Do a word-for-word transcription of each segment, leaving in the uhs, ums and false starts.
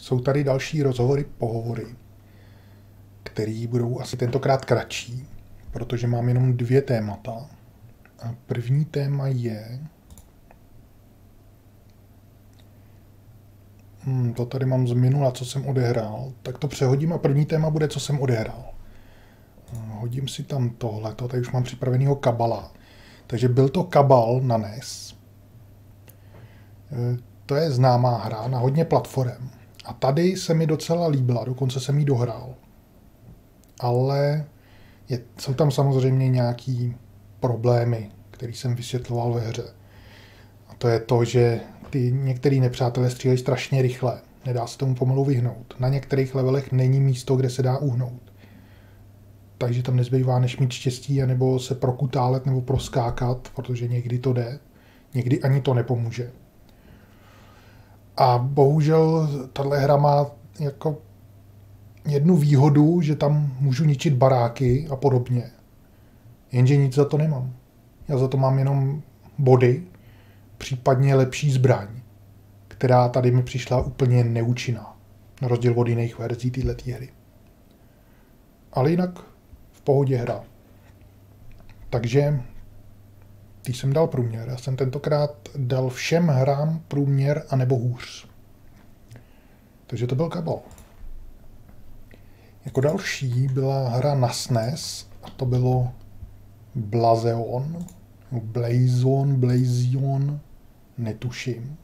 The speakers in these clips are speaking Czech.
jsou tady další rozhovory, pohovory, které budou asi tentokrát kratší, protože mám jenom dvě témata. A první téma je... Hmm, to tady mám z minula, co jsem odehrál. Tak to přehodím a první téma bude, co jsem odehrál. Hodím si tam tohle, tady už mám připravenýho Kabala. Takže byl to Kabal na N E S. To je známá hra na hodně platform. A tady se mi docela líbila, dokonce jsem ji dohrál. Ale je, jsou tam samozřejmě nějaký problémy, které jsem vysvětloval ve hře. A to je to, že ty některý nepřátelé střílejí strašně rychle. Nedá se tomu pomalu vyhnout. Na některých levelech není místo, kde se dá uhnout. Takže tam nezbývá než mít štěstí, anebo se prokutálet nebo proskákat, protože někdy to jde, někdy ani to nepomůže. A bohužel tahle hra má jako jednu výhodu, že tam můžu ničit baráky a podobně. Jenže nic za to nemám. Já za to mám jenom body, případně lepší zbraň, která tady mi přišla úplně neúčinná, na rozdíl od jiných verzí této hry. Ale jinak v pohodě hra. Takže když jsem dal průměr, já jsem tentokrát dal všem hrám průměr anebo hůř. Takže to byl Kabal. Jako další byla hra na S N E S a to bylo Blazeon, Blazon, Blazion, netuším.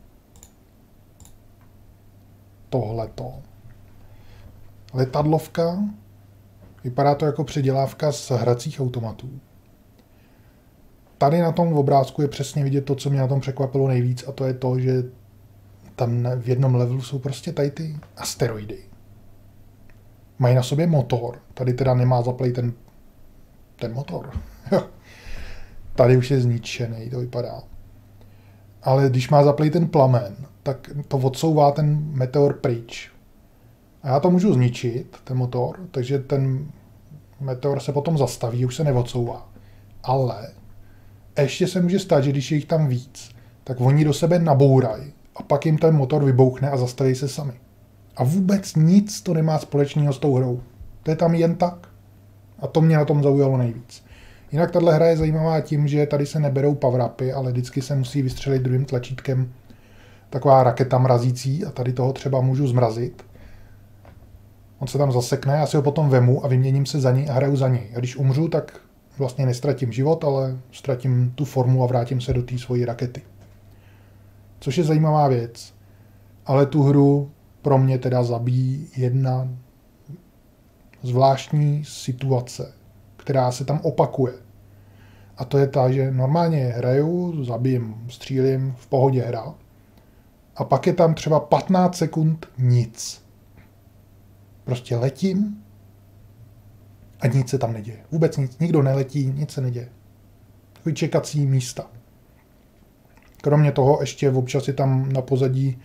Tohleto. Letadlovka, vypadá to jako předělávka z hracích automatů. Tady na tom obrázku je přesně vidět to, co mě na tom překvapilo nejvíc, a to je to, že tam v jednom levelu jsou prostě tady ty asteroidy. Mají na sobě motor. Tady teda nemá zaplej ten, ten motor. Tady už je zničený, to vypadá. Ale když má zaplej ten plamen, tak to odsouvá ten meteor pryč. A já to můžu zničit, ten motor, takže ten meteor se potom zastaví, už se neodsouvá. Ale ještě se může stát, že když je jich tam víc, tak oni do sebe nabourají a pak jim ten motor vybouchne a zastaví se sami. A vůbec nic to nemá společného s tou hrou. To je tam jen tak. A to mě na tom zaujalo nejvíc. Jinak tahle hra je zajímavá tím, že tady se neberou power-upy, ale vždycky se musí vystřelit druhým tlačítkem taková raketa mrazící a tady toho třeba můžu zmrazit. On se tam zasekne, já si ho potom vemu a vyměním se za něj a hraju za něj. A když umřu, tak vlastně nestratím život, ale ztratím tu formu a vrátím se do té svojí rakety. Což je zajímavá věc. Ale tu hru pro mě teda zabíjí jedna zvláštní situace, která se tam opakuje. A to je ta, že normálně hraju, zabijím, střílím, v pohodě hra. A pak je tam třeba patnáct sekund nic. Prostě letím a nic se tam neděje. Vůbec nic. Nikdo neletí, nic se neděje. Takový čekací místa. Kromě toho ještě občas je tam na pozadí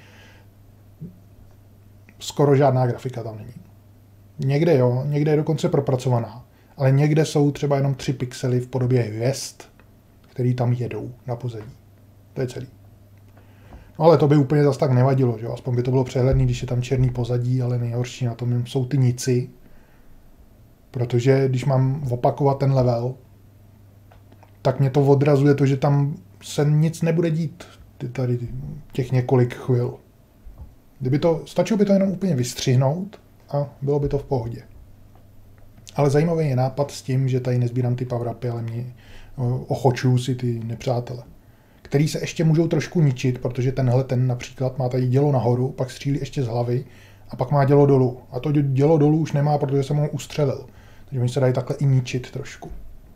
skoro žádná grafika tam není. Někde jo, někde je dokonce propracovaná. Ale někde jsou třeba jenom tři pixely v podobě hvězd, který tam jedou na pozadí. To je celý. No ale to by úplně zas tak nevadilo, že? Aspoň by to bylo přehledný, když je tam černý pozadí, ale nejhorší na tom jsou ty nici. Protože když mám opakovat ten level, tak mě to odrazuje to, že tam se nic nebude dít tady těch několik chvil. Kdyby to, stačilo by to jenom úplně vystřihnout a bylo by to v pohodě. Ale zajímavý je nápad s tím, že tady nezbírám ty power-upy, ale mě ochočuju si ty nepřátele. Který se ještě můžou trošku ničit, protože tenhle ten například má tady dělo nahoru, pak střílí ještě z hlavy a pak má dělo dolů. A to dělo dolů už nemá, protože jsem ho ustřelil. Takže oni se dají takhle i ničit trošku.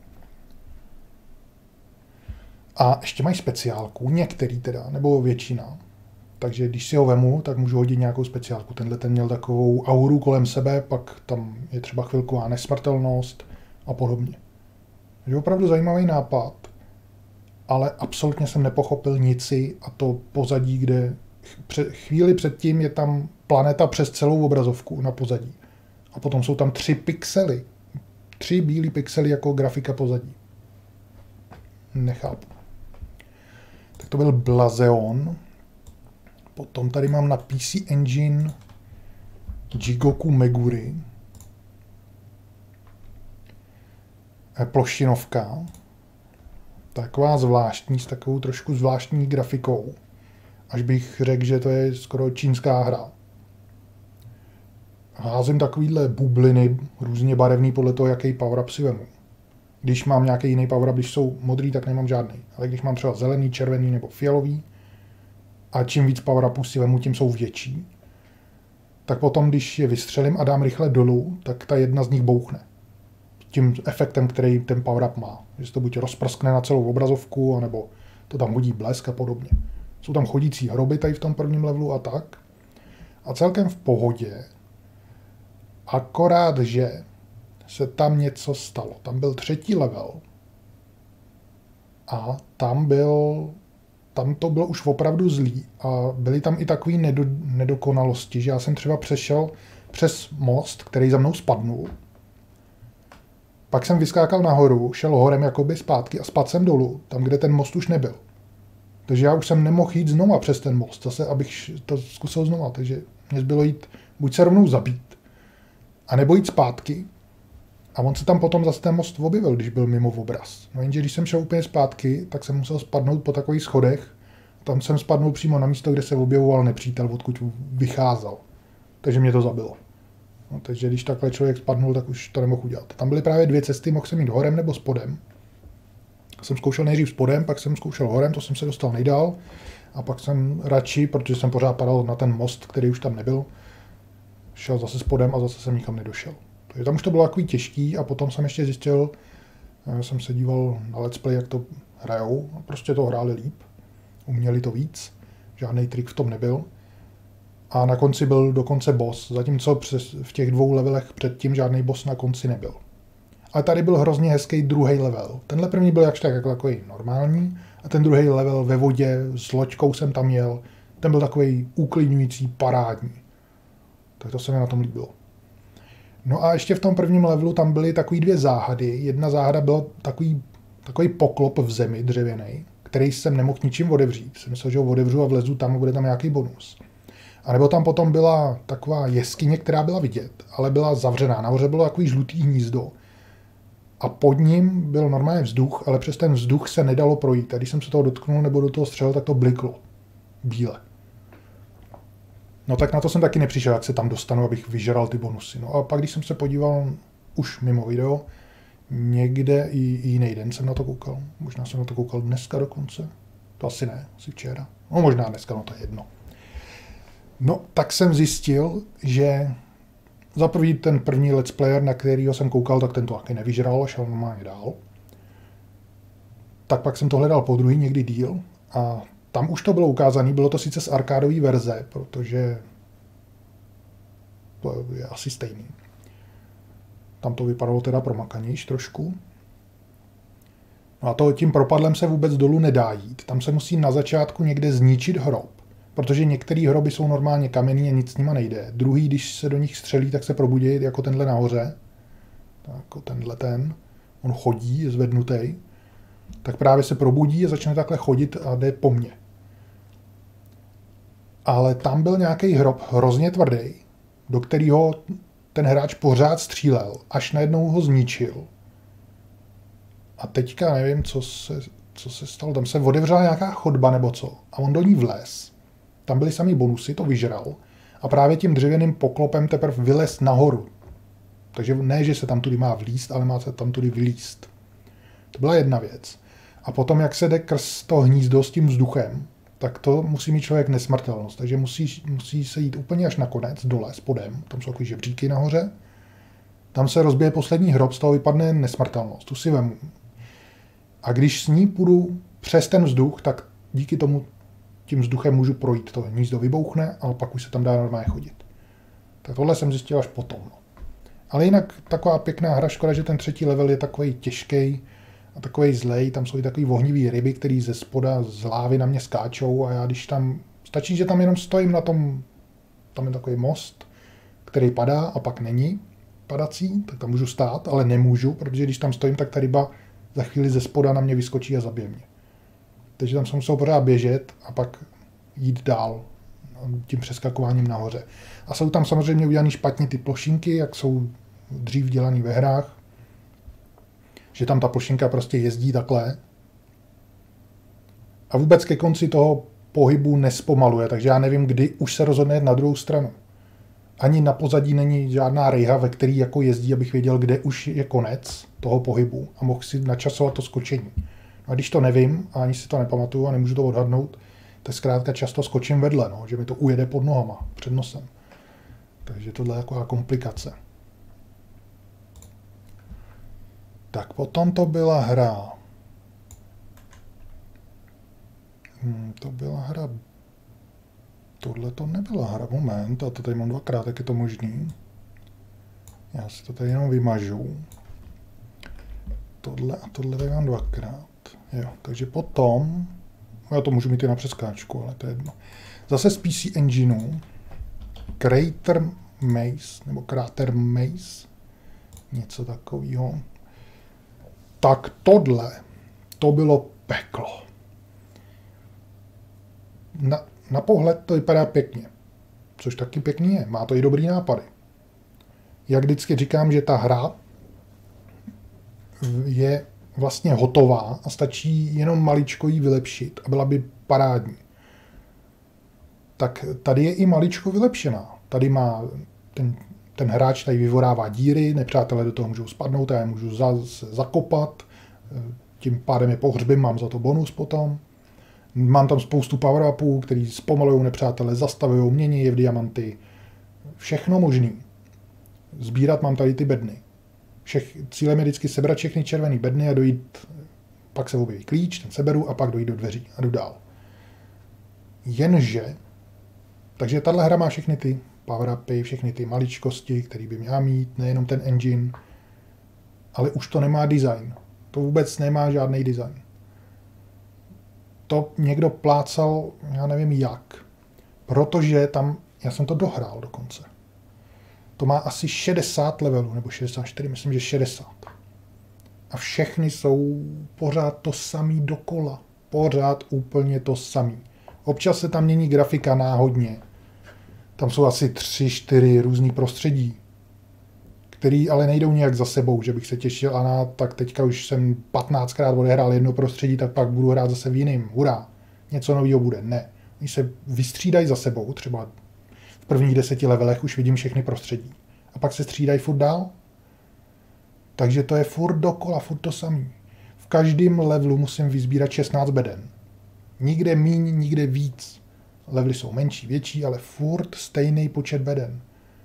A ještě mají speciálku, některý teda, nebo většina. Takže když si ho vemu, tak můžu hodit nějakou speciálku. Tenhle ten měl takovou auru kolem sebe, pak tam je třeba chvilková nesmrtelnost a podobně. Takže opravdu zajímavý nápad, ale absolutně jsem nepochopil nici a to pozadí, kde chvíli předtím je tam planeta přes celou obrazovku na pozadí. A potom jsou tam tři pixely. Tři bílý pixely jako grafika pozadí. Nechápu. Tak to byl Blazeon. Potom tady mám na P C Engine Jigoku Meguri. Ploštinovka. Taková zvláštní, s takovou trošku zvláštní grafikou. Až bych řekl, že to je skoro čínská hra. Házím takovýhle bubliny, různě barevný podle toho, jaký power-up si vemu. Když mám nějaký jiný power-up, když jsou modrý, tak nemám žádný. Ale když mám třeba zelený, červený nebo fialový, a čím víc power-upů si vemu, tím jsou větší, tak potom, když je vystřelím a dám rychle dolů, tak ta jedna z nich bouchne. Tím efektem, který ten power-up má. Že se to buď rozprskne na celou obrazovku, anebo to tam hodí blesk a podobně. Jsou tam chodící hroby tady v tom prvním levelu a tak. A celkem v pohodě. Akorát, že se tam něco stalo. Tam byl třetí level a tam byl, tam to bylo už opravdu zlý a byly tam i takové nedo, nedokonalosti, že já jsem třeba přešel přes most, který za mnou spadnul. Pak jsem vyskákal nahoru, šel horem jakoby zpátky a spadl jsem dolů, tam, kde ten most už nebyl. Takže já už jsem nemohl jít znova přes ten most, zase, abych to zkusil znova. Takže mě zbylo jít buď se rovnou zabít, anebo jít zpátky. A on se tam potom zase ten most objevil, když byl mimo obraz. No jenže když jsem šel úplně zpátky, tak jsem musel spadnout po takových schodech. Tam jsem spadnul přímo na místo, kde se objevoval nepřítel, odkud vycházel. Takže mě to zabilo. No, takže když takhle člověk spadnul, tak už to nemohl udělat. Tam byly právě dvě cesty, mohl jsem jít horem nebo spodem. Jsem zkoušel nejdřív spodem, pak jsem zkoušel horem, to jsem se dostal nejdál. A pak jsem radši, protože jsem pořád padal na ten most, který už tam nebyl, šel zase spodem a zase jsem nikam nedošel. Takže tam už to bylo takový těžký a potom jsem ještě zjistil, jsem se díval na let's play, jak to hrajou. Prostě to hráli líp, uměli to víc, žádný trik v tom nebyl. A na konci byl dokonce boss, zatímco přes, v těch dvou levelech předtím žádný boss na konci nebyl. Ale tady byl hrozně hezký druhý level. Tenhle první byl jakž tak jako takový normální a ten druhý level ve vodě s loďkou jsem tam jel. Ten byl takový uklidňující, parádní. Tak to se mi na tom líbilo. No a ještě v tom prvním levelu tam byly takové dvě záhady. Jedna záhada byla takový, takový poklop v zemi dřevěný, který jsem nemohl ničím otevřít. Jsem myslel, že ho otevřu a vlezu tam a bude tam nějaký bonus. A nebo tam potom byla taková jeskyně, která byla vidět, ale byla zavřená. Nahoře bylo takový žlutý hnízdo. A pod ním byl normálně vzduch, ale přes ten vzduch se nedalo projít. A když jsem se toho dotknul nebo do toho střelil, tak to bliklo. Bíle. No tak na to jsem taky nepřišel, jak se tam dostanu, abych vyžral ty bonusy. No a pak, když jsem se podíval už mimo video, někde i jiný den jsem na to koukal. Možná jsem na to koukal dneska dokonce. To asi ne, asi včera. No možná dneska, no to je jedno. No, tak jsem zjistil, že za první ten první let's player, na kterýho jsem koukal, tak ten to taky nevyžral a šel normálně dál. Tak pak jsem to hledal po druhý, někdy díl a tam už to bylo ukázané, bylo to sice z arkádové verze, protože to je asi stejný. Tam to vypadalo teda promakanějš trošku. No a to tím propadlem se vůbec dolů nedá jít. Tam se musí na začátku někde zničit hrob, protože některé hroby jsou normálně kamenný a nic s nima nejde. Druhý, když se do nich střelí, tak se probudí jako tenhle nahoře. Tak jako tenhle ten. On chodí, je zvednutý. Tak právě se probudí a začne takhle chodit a jde po mně. Ale tam byl nějaký hrob hrozně tvrdý, do kterého ten hráč pořád střílel, až najednou ho zničil. A teďka nevím, co se, co se stalo. Tam se otevřela nějaká chodba nebo co. A on do ní vlez. Tam byly samý bonusy, to vyžral. A právě tím dřevěným poklopem teprve vylez nahoru. Takže ne, že se tam tudy má vlízt, ale má se tam tudy vylízt. To byla jedna věc. A potom, jak se jde krz to hnízdo s tím vzduchem, tak to musí mít člověk nesmrtelnost. Takže musí, musí se jít úplně až na konec, dole, spodem. Tam jsou takový žebříky nahoře. Tam se rozbije poslední hrob, z toho vypadne nesmrtelnost. Tu si vemu. A když s ní půjdu přes ten vzduch, tak díky tomu tím vzduchem můžu projít. To hnízdo vybouchne, ale pak už se tam dá normálně chodit. Tak tohle jsem zjistil až potom. No. Ale jinak taková pěkná hra, škoda, že ten třetí level je takový těžký a takový zlej. Tam jsou i takový ohnivý ryby, který ze spoda z lávy na mě skáčou a já když tam, stačí, že tam jenom stojím na tom, tam je takový most, který padá a pak není padací, tak tam můžu stát, ale nemůžu, protože když tam stojím, tak ta ryba za chvíli ze spoda na mě vyskočí a zabije mě. Takže tam jsem musel pořád běžet a pak jít dál tím přeskakováním nahoře. A jsou tam samozřejmě udělané špatně ty plošinky, jak jsou dřív dělané ve hrách, že tam ta plošinka prostě jezdí takhle. A vůbec ke konci toho pohybu nespomaluje, takže já nevím, kdy už se rozhodne jet na druhou stranu. Ani na pozadí není žádná rejha, ve který jako jezdí, abych věděl, kde už je konec toho pohybu a mohl si načasovat to skočení. No a když to nevím a ani si to nepamatuju a nemůžu to odhadnout, tak zkrátka často skočím vedle, no, že mi to ujede pod nohama, před nosem. Takže tohle je taková komplikace. Tak potom to byla hra. Hmm, to byla hra. Tohle to nebyla hra. Moment, a to tady mám dvakrát, tak je to možný. Já si to tady jenom vymažu. Tohle a tohle tady mám dvakrát. Jo, takže potom, já to můžu mít i na přeskáčku, ale to je jedno. Zase z P C Engineu, Crater Maze, nebo Crater Maze, něco takového. Tak tohle, to bylo peklo. Na, na pohled to vypadá pěkně, což taky pěkný je, má to i dobrý nápady. Jak vždycky říkám, že ta hra je vlastně hotová a stačí jenom maličko ji vylepšit a byla by parádní. Tak tady je i maličko vylepšená. Tady má ten, ten hráč tady vyvorává díry, nepřátelé do toho můžou spadnout, já je můžu za, zakopat, tím pádem je pohřbím, mám za to bonus potom. Mám tam spoustu power-upů, který zpomalují nepřátelé, zastavují, mění je v diamanty. Všechno možný. Sbírat mám tady ty bedny. Všech, cílem je vždycky sebrat všechny červené bedny a dojít, pak se objeví klíč, ten seberu a pak dojít do dveří a jdu dál. Jenže, takže tahle hra má všechny ty power-upy, všechny ty maličkosti, které by měla mít, nejenom ten engine, ale už to nemá design. To vůbec nemá žádný design. To někdo plácal, já nevím jak, protože tam, já jsem to dohrál dokonce. To má asi šedesát levelů, nebo šedesát čtyři, myslím, že šedesát. A všechny jsou pořád to samý dokola. Pořád úplně to samý. Občas se tam mění grafika náhodně. Tam jsou asi tři, čtyři různý prostředí, který ale nejdou nějak za sebou, že bych se těšil a na, tak teďka už jsem patnáctkrát odehrál jedno prostředí, tak pak budu hrát zase v jiným. Hurá, něco nového bude. Ne. Oni se vystřídají za sebou, třeba v prvních deseti levelech už vidím všechny prostředí. A pak se střídají furt dál. Takže to je furt dokola, furt to samý. V každém levelu musím vyzbírat šestnáct beden. Nikde míň, nikde víc. Levely jsou menší, větší, ale furt stejný počet beden.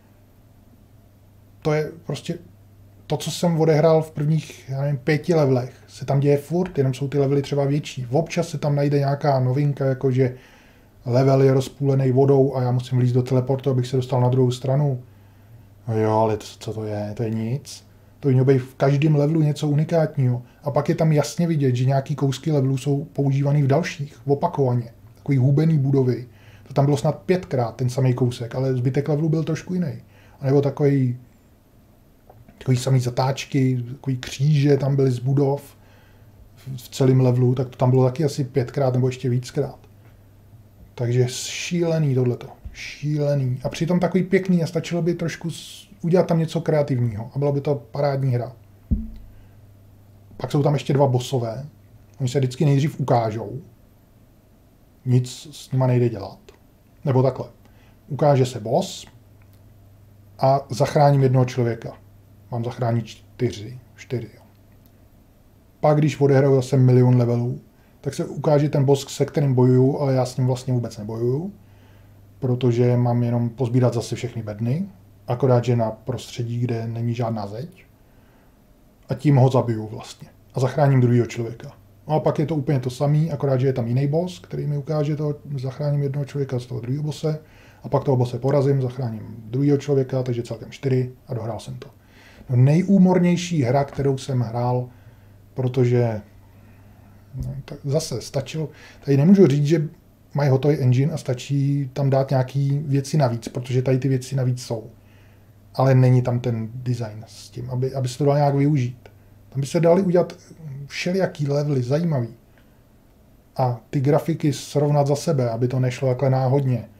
To je prostě to, co jsem odehrál v prvních, já nevím, pěti levelech, se tam děje furt, jenom jsou ty levely třeba větší. Občas se tam najde nějaká novinka, jakože level je rozpůlený vodou a já musím vlízt do teleportu, abych se dostal na druhou stranu. No jo, ale to, co to je? To je nic. To by mělo být v každém levelu něco unikátního. A pak je tam jasně vidět, že nějaký kousky levelů jsou používaný v dalších, opakovaně. Takový hubený budovy. To tam bylo snad pětkrát ten samý kousek, ale zbytek levelu byl trošku jiný. A nebo takový takový samý zatáčky, takový kříže tam byly z budov v celém levelu, tak to tam bylo taky asi pětkrát nebo ještě víckrát. Takže šílený tohleto. Šílený. A přitom takový pěkný a stačilo by trošku udělat tam něco kreativního a byla by to parádní hra. Pak jsou tam ještě dva bossové. Oni se vždycky nejdřív ukážou. Nic s nima nejde dělat. Nebo takhle. Ukáže se boss a zachráním jednoho člověka. Mám zachránit čtyři. čtyři jo. Pak, když odehraju zase milion levelů, tak se ukáže ten boss, se kterým bojuju, ale já s ním vlastně vůbec nebojuju, protože mám jenom pozbírat zase všechny bedny, akorát, že na prostředí, kde není žádná zeď. A tím ho zabiju vlastně. A zachráním druhého člověka. No a pak je to úplně to samý, akorát, že je tam jiný boss, který mi ukáže to, zachráním jednoho člověka z toho druhého bosse, a pak toho bosse porazím, zachráním druhého člověka, takže celkem čtyři a dohrál jsem to. No, nejúmornější hra, kterou jsem hrál, protože no, tak zase stačilo, tady nemůžu říct, že mají hotový engine a stačí tam dát nějaký věci navíc, protože tady ty věci navíc jsou. Ale není tam ten design s tím, aby, aby se to dalo nějak využít. Tam by se dali udělat všelijaký levely, zajímavý. A ty grafiky srovnat za sebe, aby to nešlo takhle náhodně.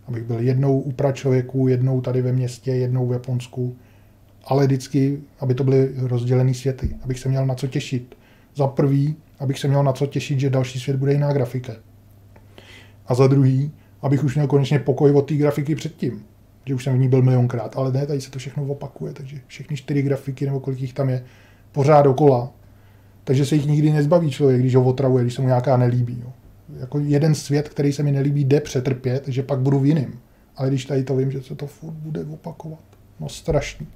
Abych byl jednou u pračlověku, jednou tady ve městě, jednou v Japonsku, ale vždycky, aby to byly rozdělené světy, abych se měl na co těšit. Za prvý, abych se měl na co těšit, že další svět bude jiná grafika. A za druhý, abych už měl konečně pokoj od té grafiky předtím, že už jsem v ní byl milionkrát, ale ne, tady se to všechno opakuje, takže všechny čtyři grafiky, nebo kolik jich tam je, pořád dokola. Takže se jich nikdy nezbaví člověk, když ho otravuje, když se mu nějaká nelíbí. Jo. Jako jeden svět, který se mi nelíbí, jde přetrpět, že pak budu v jiným. Ale když tady to vím, že se to furt bude opakovat. No strašný.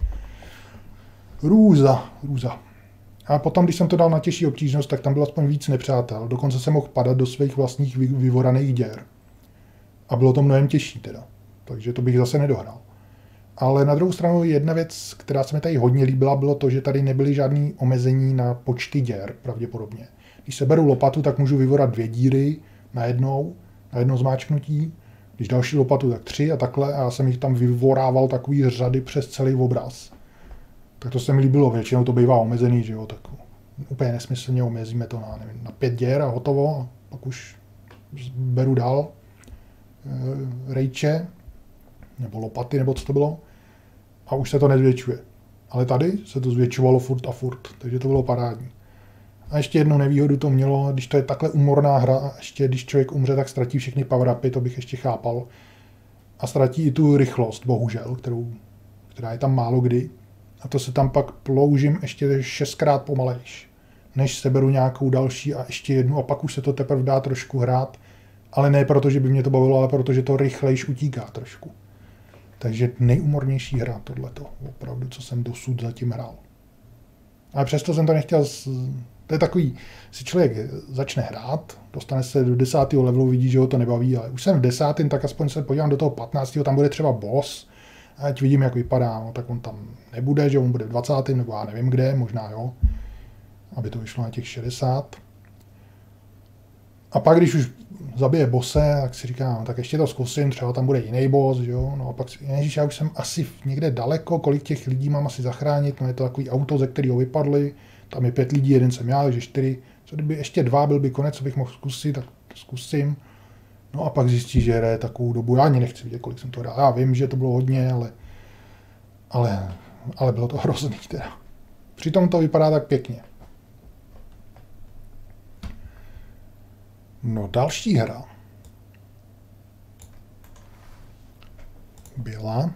Růza, růza. A potom, když jsem to dal na těžší obtížnost, tak tam bylo aspoň víc nepřátel. Dokonce jsem mohl padat do svých vlastních vyvoraných děr. A bylo to mnohem těžší teda. Takže to bych zase nedohrál. Ale na druhou stranu jedna věc, která se mi tady hodně líbila, bylo to, že tady nebyly žádný omezení na počty děr, pravděpodobně. Když se beru lopatu, tak můžu vyvorat dvě díry najednou, na jedno zmáčknutí. Když další lopatu, tak tři a takhle. A já jsem jich tam vyvorával takový řady přes celý obraz. Tak to se mi líbilo. Většinou to bývá omezený, že jo, tak úplně nesmyslně omezíme to na, nevím, na pět děr a hotovo. A pak už beru dál e, rejče, nebo lopaty, nebo co to bylo. A už se to nezvětšuje. Ale tady se to zvětšovalo furt a furt, takže to bylo parádní. A ještě jednu nevýhodu to mělo, když to je takhle umorná hra, a ještě když člověk umře, tak ztratí všechny power-upy, to bych ještě chápal. A ztratí i tu rychlost, bohužel, kterou, která je tam málo kdy. A to se tam pak ploužím ještě šestkrát pomalejš, než seberu nějakou další a ještě jednu a pak už se to teprve dá trošku hrát. Ale ne proto, že by mě to bavilo, ale proto, že to rychlejš utíká trošku. Takže nejumornější hra tohleto, opravdu, co jsem dosud zatím hrál. Ale přesto jsem to nechtěl, to je takový, si člověk začne hrát, dostane se do desátého levelu, vidí, že ho to nebaví, ale už jsem v desátém, tak aspoň se podívám do toho patnáctého, tam bude třeba boss, ať vidím, jak vypadá, no, tak on tam nebude, že on bude v dvacátém nebo já nevím kde, možná jo, aby to vyšlo na těch šedesát. A pak, když už zabije bose, tak si říkám, no, tak ještě to zkusím, třeba tam bude jiný boss, jo, no a pak si, ježiš, já už jsem asi někde daleko, kolik těch lidí mám asi zachránit, no je to takový auto, ze kterého vypadli, tam je pět lidí, jeden jsem já, takže čtyři, co kdyby ještě dva, byl by konec, co bych mohl zkusit, tak zkusím. No a pak zjistí, že hraje takovou dobu, já ani nechci vidět, kolik jsem to hrál, já vím, že to bylo hodně, ale, ale, ale bylo to hrozný teda. Přitom to vypadá tak pěkně. No, další hra byla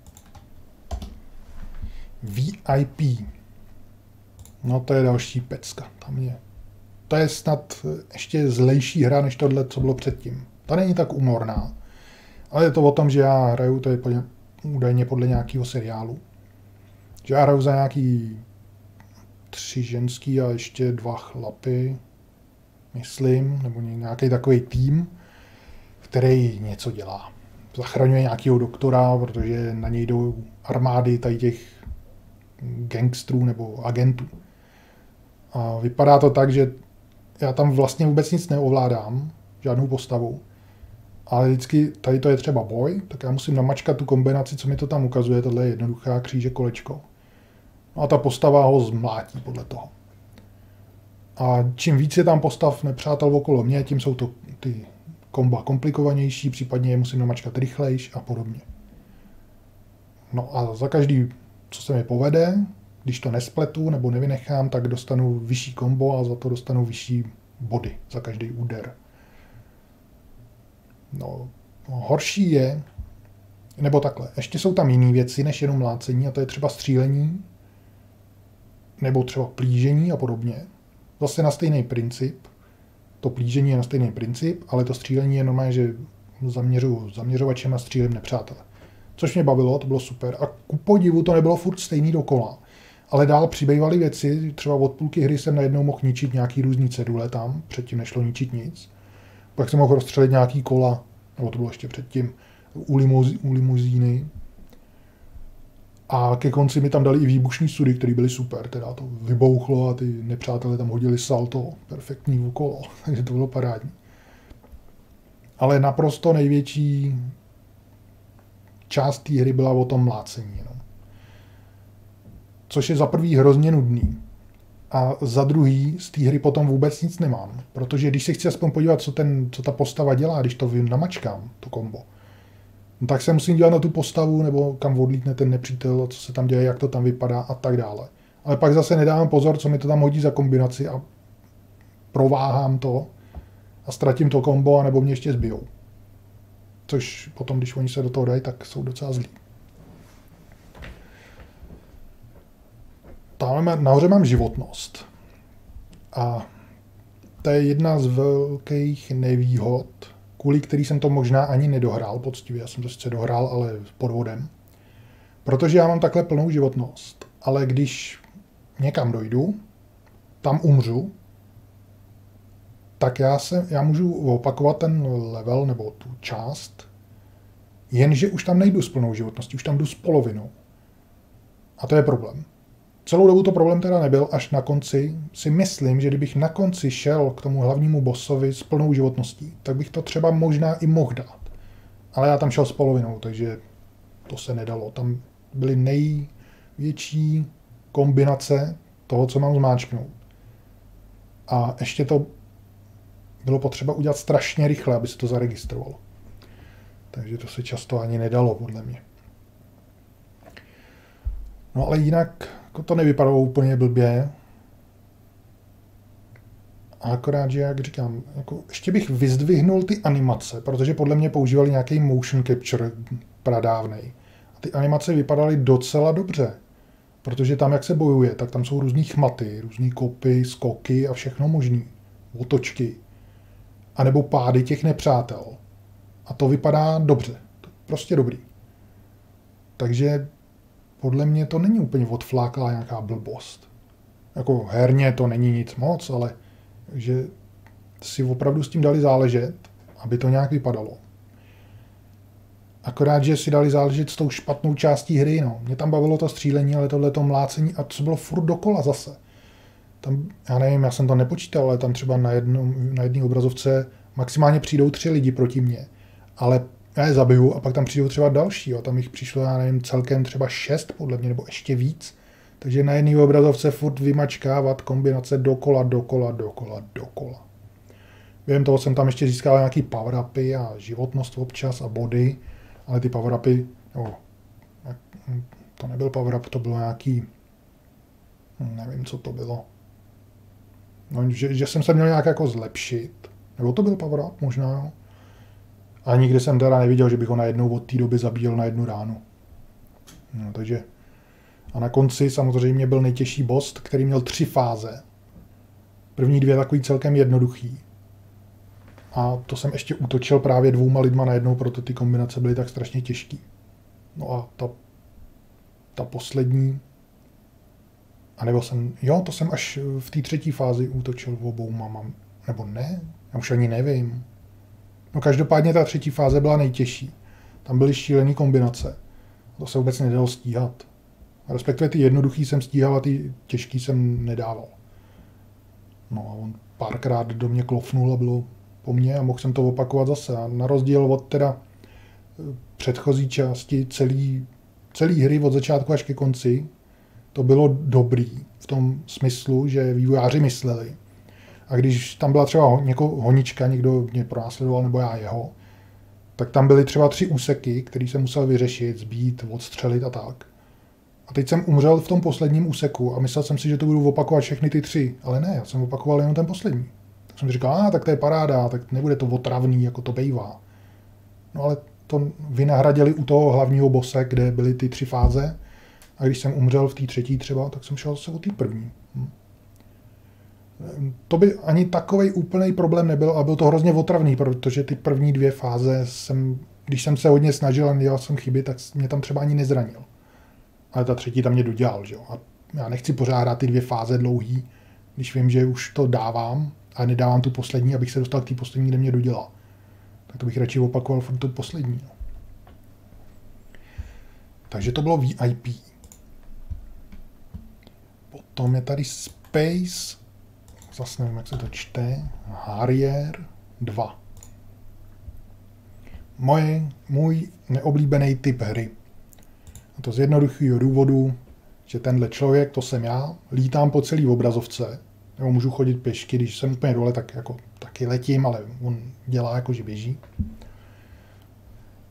V I P. No, to je další pecka. Tam je. To je snad ještě zlejší hra, než tohle, co bylo předtím. Ta není tak umorná, ale je to o tom, že já hraju, to je podle, údajně podle nějakého seriálu, že já hraju za nějaký tři ženský a ještě dva chlapy, myslím, nebo nějaký takový tým, který něco dělá. Zachraňuje nějakého doktora, protože na něj jdou armády tady těch gangstrů nebo agentů. A vypadá to tak, že já tam vlastně vůbec nic neovládám, žádnou postavu, ale vždycky tady to je třeba boj, tak já musím namačkat tu kombinaci, co mi to tam ukazuje, tohle je jednoduchá kříže kolečko. No a ta postava ho zmlátí podle toho. A čím víc je tam postav nepřátel okolo mě, tím jsou to ty komba komplikovanější, případně je musím namačkat rychlejš a podobně. No a za každý, co se mi povede, když to nespletu nebo nevynechám, tak dostanu vyšší kombo a za to dostanu vyšší body za každý úder. No, horší je, nebo takhle, ještě jsou tam jiné věci než jenom mlácení, a to je třeba střílení, nebo třeba plížení a podobně. Zase na stejný princip. To plížení je na stejný princip, ale to střílení je normálně, že zaměřuju zaměřovačem a střílím nepřátele. Což mě bavilo, to bylo super. A ku podivu to nebylo furt stejný dokola. Ale dál přibývaly věci, třeba od půlky hry jsem najednou mohl ničit nějaký různý cedule tam, předtím nešlo ničit nic. Pak jsem mohl rozstřelit nějaký kola, nebo to bylo ještě předtím, u, limuzí, u limuzíny. A ke konci mi tam dali i výbušní sudy, které byly super, teda to vybouchlo a ty nepřátelé tam hodili salto, perfektní okolo, takže to bylo parádní. Ale naprosto největší část té hry byla o tom mlácení. No. Což je za prvý hrozně nudný. A za druhý z té hry potom vůbec nic nemám. Protože když se chci aspoň podívat, co, ten, co ta postava dělá, když to namačkám, to kombo, No tak se musím dívat na tu postavu, nebo kam odlítne ten nepřítel, co se tam děje, jak to tam vypadá a tak dále. Ale pak zase nedávám pozor, co mi to tam hodí za kombinaci a prováhám to a ztratím to kombo, nebo mě ještě zbijou. Což potom, když oni se do toho dají, tak jsou docela zlí. Tamhle nahoře mám životnost. A to je jedna z velkých nevýhod, kvůli který jsem to možná ani nedohrál poctivě. Já jsem to sice dohrál, ale s podvodem. Protože já mám takhle plnou životnost. Ale když někam dojdu, tam umřu, tak já, se, já můžu opakovat ten level nebo tu část, jenže už tam nejdu s plnou životností, už tam jdu s polovinou. A to je problém. Celou dobu to problém teda nebyl, až na konci si myslím, že kdybych na konci šel k tomu hlavnímu bossovi s plnou životností, tak bych to třeba možná i mohl dát. Ale já tam šel s polovinou, takže to se nedalo. Tam byly největší kombinace toho, co mám zmáčknout. A ještě to bylo potřeba udělat strašně rychle, aby se to zaregistrovalo. Takže to se často ani nedalo, podle mě. No ale jinak jako to nevypadalo úplně blbě. A akorát, že jak říkám, jako ještě bych vyzdvihnul ty animace, protože podle mě používali nějaký motion capture pradávnej. A ty animace vypadaly docela dobře. Protože tam, jak se bojuje, tak tam jsou různý chmaty, různý kopy, skoky a všechno možný. Otočky. A nebo pády těch nepřátel. A to vypadá dobře. To prostě dobrý. Takže podle mě to není úplně odfláklá nějaká blbost. Jako herně to není nic moc, ale že si opravdu s tím dali záležet, aby to nějak vypadalo. Akorát, že si dali záležet s tou špatnou částí hry. No. Mě tam bavilo to střílení, ale tohleto mlácení a to bylo furt dokola zase. Tam, já nevím, já jsem to nepočítal, ale tam třeba na, jedno, na jedné obrazovce maximálně přijdou tři lidi proti mně. Ale já je zabiju a pak tam přijdou třeba další. Jo. Tam jich přišlo, já nevím, celkem třeba šest podle mě, nebo ještě víc. Takže na jedné obrazovce furt vymačkávat kombinace dokola, dokola, dokola, dokola. Během toho jsem tam ještě získal nějaký power-upy a životnost občas a body, ale ty power-upy, no, to nebyl power-up, to bylo nějaký, nevím, co to bylo. No, že, že jsem se měl nějak jako zlepšit. Nebo to byl power-up, možná, jo. A nikdy jsem teda neviděl, že bych ho najednou od té doby zabíjel na jednu ránu. No, takže a na konci samozřejmě byl nejtěžší boss, který měl tři fáze. První dvě takový celkem jednoduchý. A to jsem ještě útočil právě dvouma lidma najednou, proto ty kombinace byly tak strašně těžký. No a ta, ta poslední, a nebo jsem, jo, to jsem až v té třetí fázi útočil v obou mamám. Nebo ne, já už ani nevím. No každopádně ta třetí fáze byla nejtěžší. Tam byly šílený kombinace. To se vůbec nedalo stíhat. A respektive ty jednoduchý jsem stíhal a ty těžký jsem nedával. No a on párkrát do mě klofnul a bylo po mně a mohl jsem to opakovat zase. A na rozdíl od teda předchozí části celý, celý hry od začátku až ke konci, to bylo dobrý v tom smyslu, že vývojáři mysleli. A když tam byla třeba něko, honička, někdo mě pronásledoval nebo já jeho, tak tam byly třeba tři úseky, které jsem musel vyřešit, zbít, odstřelit a tak. A teď jsem umřel v tom posledním úseku a myslel jsem si, že to budu opakovat všechny ty tři, ale ne, já jsem opakoval jenom ten poslední. Tak jsem si říkal, a tak to je paráda, tak nebude to otravný, jako to bejvá. No ale to vynahradili u toho hlavního bosse, kde byly ty tři fáze. A když jsem umřel v té třetí třeba, tak jsem šel zase o té první. Hm. To by ani takovej úplný problém nebyl a byl to hrozně otravný, protože ty první dvě fáze jsem, když jsem se hodně snažil a nedělal jsem chyby, tak mě tam třeba ani nezranil. Ale ta třetí tam mě dodělal, že jo. A já nechci pořád hrát ty dvě fáze dlouhý, když vím, že už to dávám a nedávám tu poslední, abych se dostal k té poslední, kde mě dodělal. Tak to bych radši opakoval furt tu poslední. No. Takže to bylo V I P. Potom je tady Space, zase nevím, jak se to čte, Harrier dva. Moje, můj neoblíbený typ hry. A to z jednoduchého důvodu, že tenhle člověk, to jsem já, lítám po celý obrazovce, nebo můžu chodit pěšky, když jsem úplně dole, tak jako taky letím, ale on dělá jako, že běží.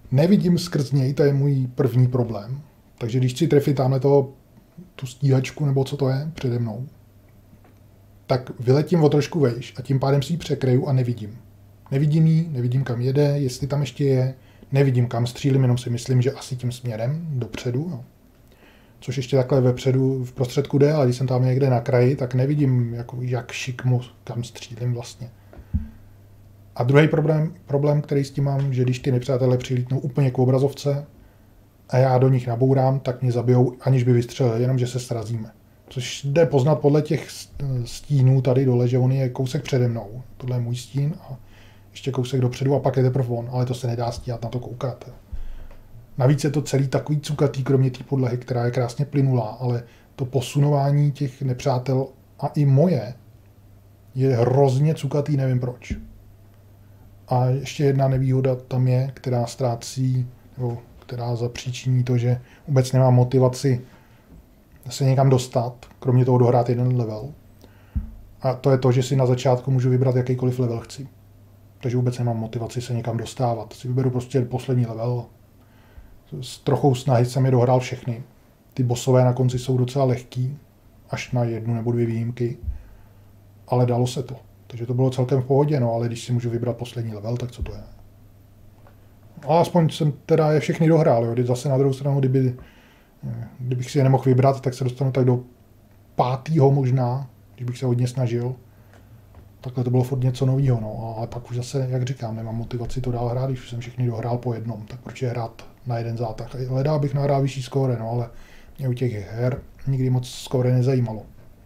Nevidím skrz něj, to je můj první problém. Takže když chci trefit tamhle toho, tu stíhačku, nebo co to je, přede mnou, tak vyletím o trošku vejš a tím pádem si ji překryju a nevidím. Nevidím ji, nevidím, kam jede, jestli tam ještě je, nevidím, kam střílím, jenom si myslím, že asi tím směrem dopředu. No. Což ještě takhle vepředu, v prostředku jde, ale když jsem tam někde na kraji, tak nevidím, jako, jak šikmu, kam střílím vlastně. A druhý problém, problém, který s tím mám, že když ty nepřátelé přilítnou úplně k obrazovce a já do nich nabourám, tak mě zabijou, aniž by vystřelili, jenom že se srazíme. Což jde poznat podle těch stínů tady dole, že on je kousek přede mnou. Tohle je můj stín a ještě kousek dopředu a pak je teprve on, ale to se nedá stíhat, na to koukat. Navíc je to celý takový cukatý, kromě té podlahy, která je krásně plynulá, ale to posunování těch nepřátel a i moje je hrozně cukatý, nevím proč. A ještě jedna nevýhoda tam je, která ztrácí, nebo která zapříčiní to, že vůbec nemám motivaci se někam dostat, kromě toho dohrát jeden level. A to je to, že si na začátku můžu vybrat jakýkoliv level chci. Takže vůbec nemám motivaci se někam dostávat. Si vyberu prostě poslední level. S trochou snahy jsem je dohrál všechny. Ty bossové na konci jsou docela lehký, až na jednu nebo dvě výjimky. Ale dalo se to. Takže to bylo celkem v pohodě, no ale když si můžu vybrat poslední level, tak co to je? Ale aspoň jsem teda je všechny dohrál, jo. Zase na druhou stranu, kdyby, kdybych si je nemohl vybrat, tak se dostanu tak do pátýho možná, když bych se hodně snažil. Takhle to bylo furt něco novýho, no. Ale pak už zase, jak říkám, nemám motivaci to dál hrát, když už jsem všechny dohrál po jednom, tak proč je hrát na jeden zátah? Hledá bych nahrál vyšší skóre, no, ale mě u těch her nikdy moc skóre nezajímalo.